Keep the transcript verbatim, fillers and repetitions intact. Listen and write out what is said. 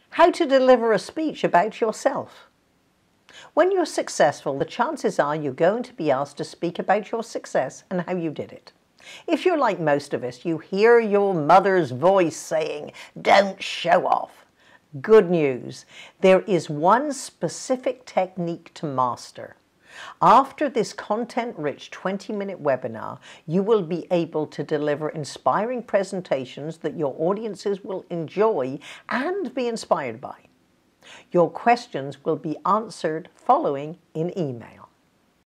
How to deliver a speech about yourself. When you're successful, the chances are you're going to be asked to speak about your success and how you did it. If you're like most of us, you hear your mother's voice saying, "Don't show off." Good news, there is one specific technique to master. After this content-rich twenty-minute webinar, you will be able to deliver inspiring presentations that your audiences will enjoy and be inspired by. Your questions will be answered following in email.